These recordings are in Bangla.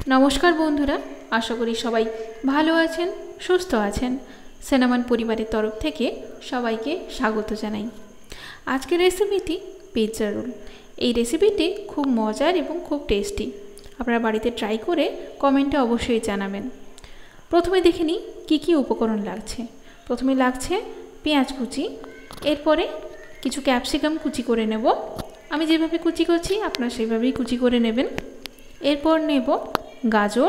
নমস্কার বন্ধুরা, আশা করি সবাই ভালো আছেন, সুস্থ আছেন। সেনামান পরিবারের তরফ থেকে সবাইকে স্বাগত জানাই। আজকের রেসিপিটি পিৎজা রোল। এই রেসিপিটি খুব মজার এবং খুব টেস্টি। আপনারা বাড়িতে ট্রাই করে কমেন্টে অবশ্যই জানাবেন। প্রথমে দেখে নিই কী কী উপকরণ লাগছে। প্রথমে লাগছে পেঁয়াজ কুচি, এরপরে কিছু ক্যাপসিকাম কুচি করে নেব। আমি যেভাবে কুচি করছি আপনারা সেভাবেই কুচি করে নেবেন। এরপর নেব গাজর,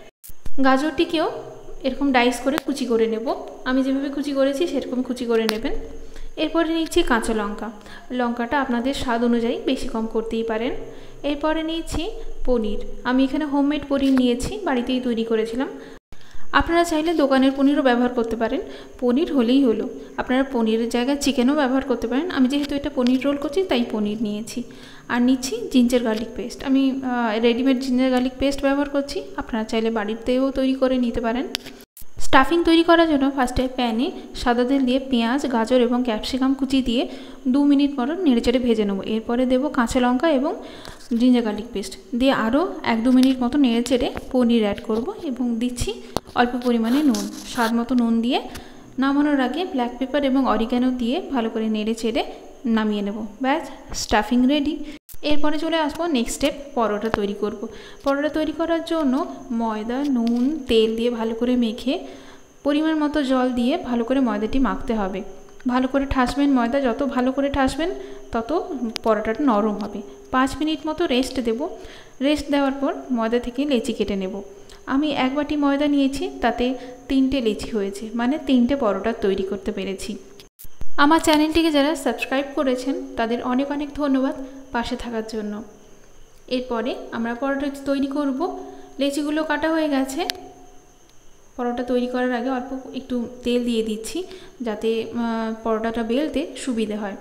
গাজরটিকেও এরকম ডাইস করে কুচি করে নেব। আমি যেভাবে কুচি করেছি সেরকম কুচি করে নেবেন। এরপরে নিচ্ছি কাঁচা লঙ্কা, লঙ্কাটা আপনাদের স্বাদ অনুযায়ী বেশি কম করতেই পারেন। এরপরে নিয়েছি পনির, আমি এখানে হোমমেড পনির নিয়েছি, বাড়িতেই তৈরি করেছিলাম। আপনারা চাইলে দোকানের পনিরও ব্যবহার করতে পারেন, পনির হলেই হলো। আপনারা পনিরের জায়গায় চিকেনও ব্যবহার করতে পারেন। আমি যেহেতু এটা পনির রোল করছি তাই পনির নিয়েছি। আর নিচ্ছি জিঞ্জার গার্লিক পেস্ট, আমি রেডিমেড জিঞ্জার গার্লিক পেস্ট ব্যবহার করছি, আপনারা চাইলে বাড়িতেও তৈরি করে নিতে পারেন। স্টাফিং তৈরি করার জন্য ফার্স্টে প্যানে সাদা তেল দিয়ে পেঁয়াজ, গাজর এবং ক্যাপসিকাম কুচি দিয়ে 2 মিনিট মতো নেড়েচেড়ে ভেজে নেব। এরপরে দেবো কাঁচা লঙ্কা এবং জিঞ্জার গার্লিক পেস্ট দিয়ে আরও 1-2 মিনিট মতো নেড়েচেড়ে পনির অ্যাড করব এবং দিচ্ছি অল্প পরিমাণে নুন, স্বাদ মতো নুন দিয়ে নামানোর আগে ব্ল্যাক পেপার এবং অরিগ্যানো দিয়ে ভালো করে নেড়েচেড়ে নামিয়ে নেব। ব্যাস, স্টাফিং রেডি। এরপরে চলে আসবো নেক্সট স্টেপ, পরোটা তৈরি করব। পরোটা তৈরি করার জন্য ময়দা, নুন, তেল দিয়ে ভালো করে মেখে পরিমাণ মতো জল দিয়ে ভালো করে ময়দাটি মাখতে হবে। ভালো করে ঠাসবেন, ময়দা যত ভালো করে ঠাসবেন তত পরোটাটা নরম হবে। 5 মিনিট মতো রেস্ট দেব। রেস্ট দেওয়ার পর ময়দা থেকে লেচি কেটে নেব। আমি 1 বাটি ময়দা নিয়েছি, তাতে 3টে লেচি হয়েছে, মানে 3টে পরোটা তৈরি করতে পেরেছি। আমার চ্যানেলটিকে যারা সাবস্ক্রাইব করেছেন তাদের অনেক অনেক ধন্যবাদ পাশে থাকার জন্য। এরপরে আমরা পরোটা তৈরি করব। লেচিগুলো কাটা হয়ে গেছে। পরোটা তৈরি করার আগে অল্প একটু তেল দিয়ে দিচ্ছি যাতে পরোটাটা বেলতে সুবিধে হয়।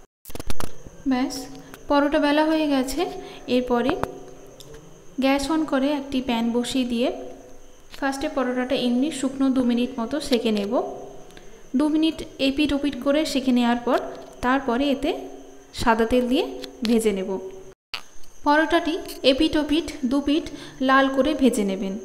ব্যাস, পরোটা বেলা হয়ে গেছে। এরপরে গ্যাস অন করে একটি প্যান বসিয়ে দিয়ে ফার্স্টে পরোটাটা এমনি শুকনো 2 মিনিট মতো সেঁকে নেব। 2 মিনিট এপিট ওপিট করে সেঁকে নেওয়ার পর তারপরে এতে সাদা তেল দিয়ে ভেজে নেব। পরোটাটি এপিট ওপিট 2 পিঠ লাল করে ভেজে নেবেন।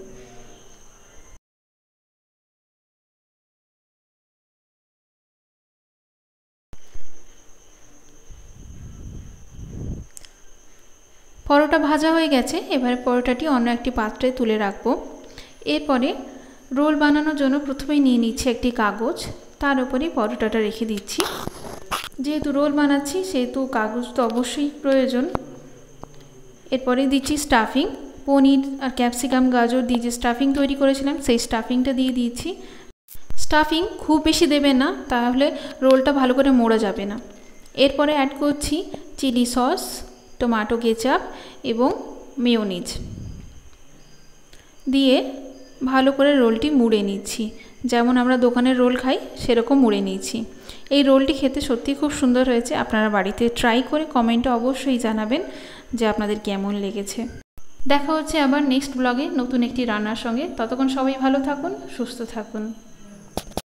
পরোটা ভাজা হয়ে গেছে, এবারে পরোটাটি অন্য একটি পাত্রে তুলে রাখবো। এরপরে রোল বানানোর জন্য প্রথমেই নিয়ে নিচ্ছি একটি কাগজ, তার উপরেই পরোটাটা রেখে দিচ্ছি। যেহেতু রোল বানাচ্ছি সেহেতু কাগজ তো অবশ্যই প্রয়োজন। এরপরে দিচ্ছি স্টাফিং, পনির আর ক্যাপসিকাম গাজর দিয়ে যে স্টাফিং তৈরি করেছিলাম সেই স্টাফিংটা দিয়ে দিচ্ছি। স্টাফিং খুব বেশি দেবেন না, তাহলে রোলটা ভালো করে মোড়া যাবে না। এরপরে অ্যাড করছি চিলি সস, টমেটো কেচাপ এবং মেয়োনিজ দিয়ে ভালো করে রোলটি মুড়ে নিচ্ছি। যেমন আমরা দোকানের রোল খাই সেরকম মুড়ে নিচ্ছি। এই রোলটি খেতে সত্যি খুব সুন্দর হয়েছে। আপনারা বাড়িতে ট্রাই করে কমেন্টে অবশ্যই জানাবেন যে আপনাদের কেমন লেগেছে। দেখা হচ্ছে আবার নেক্সট ব্লগে নতুন একটি রান্নার সঙ্গে। ততক্ষণ সবাই ভালো থাকুন, সুস্থ থাকুন।